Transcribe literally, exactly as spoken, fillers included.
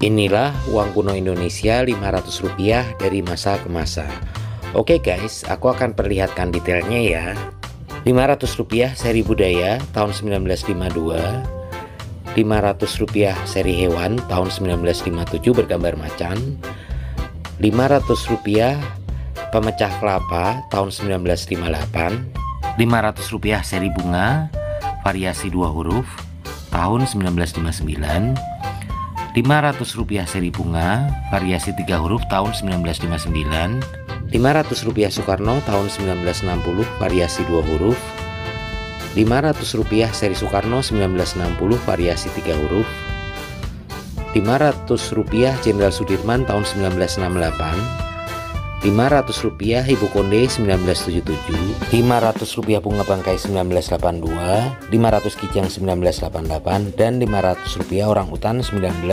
Inilah uang kuno Indonesia lima ratus rupiah dari masa ke masa. Oke guys, aku akan perlihatkan detailnya ya. lima ratus rupiah seri budaya tahun sembilan belas lima puluh dua, lima ratus rupiah seri hewan tahun sembilan belas lima puluh tujuh bergambar macan, lima ratus rupiah pemecah kelapa tahun sembilan belas lima puluh delapan, lima ratus rupiah seri bunga variasi dua huruf tahun sembilan belas lima puluh sembilan, lima ratus rupiah seri bunga variasi tiga huruf tahun sembilan belas lima puluh sembilan, lima ratus rupiah Soekarno tahun sembilan belas enam puluh variasi dua huruf, lima ratus rupiah seri Soekarno sembilan belas enam puluh variasi tiga huruf, lima ratus rupiah Jenderal Sudirman tahun sembilan belas enam puluh delapan, lima ratus rupiah Ibu Konde sembilan belas tujuh puluh tujuh, lima ratus rupiah Bunga Bangkai sembilan belas delapan puluh dua, lima ratus Kijang sembilan belas delapan puluh delapan, dan lima ratus rupiah Orang Utan sembilan belas